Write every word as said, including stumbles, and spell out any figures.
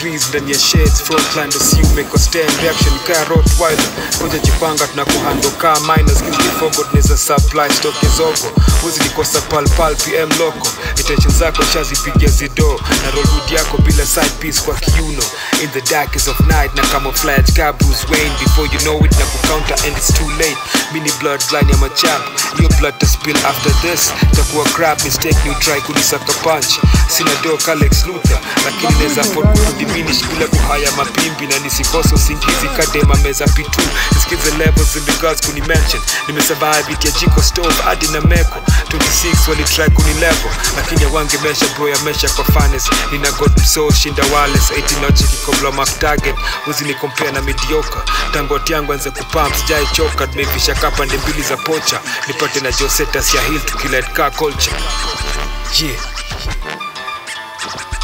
degrees ndani ya shades frontline the see you make a stand reaction kaa Rottweiler koja jipanga tunakuhando kaa minors give forward neza supply stock zogo uzi nikosa pal pal pm loco intention zako shazipigia zido na roll hood yako bila side piece kwa kiuno in the darkest of night na camouflage ka Bruce Wayne before you know it na counter and it's too late mini bloodline ya machap your blood to spill after this takuwa crap mistake you try kunisaka punch sina do Alex Luther lakini neza afford to diminish bila kuhaya mapimbi na nisikose usingizi kadema meza pitu nisikize levels in the girls kuni mention nimesurvive it ya jiko stove hadi na meko twenty-six wali try kuni level lakini wange mesha bro ya mesha kwa fanes nina god mso shinda wales eighteen noche kikobla mark target uzi ni compare na mediocre tangot yangu anze kupump sijai choka tumevisha kapa nde mbili za pocha nipate na Josetas ya hill tukilet car culture yeah.